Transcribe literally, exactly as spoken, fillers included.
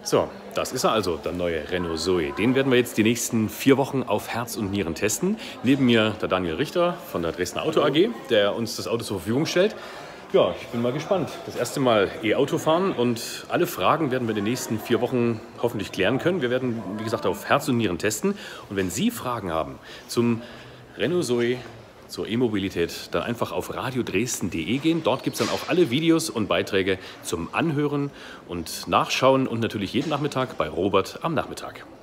So, das ist er also, der neue Renault Zoe. Den werden wir jetzt die nächsten vier Wochen auf Herz und Nieren testen. Neben mir der Daniel Richter von der Dresdner Auto A G, der uns das Auto zur Verfügung stellt. Ja, ich bin mal gespannt. Das erste Mal E-Auto fahren und alle Fragen werden wir in den nächsten vier Wochen hoffentlich klären können. Wir werden, wie gesagt, auf Herz und Nieren testen. Und wenn Sie Fragen haben zum Renault Zoe, zur E-Mobilität, dann einfach auf radiodresden punkt de gehen. Dort gibt es dann auch alle Videos und Beiträge zum Anhören und Nachschauen und natürlich jeden Nachmittag bei Robert am Nachmittag.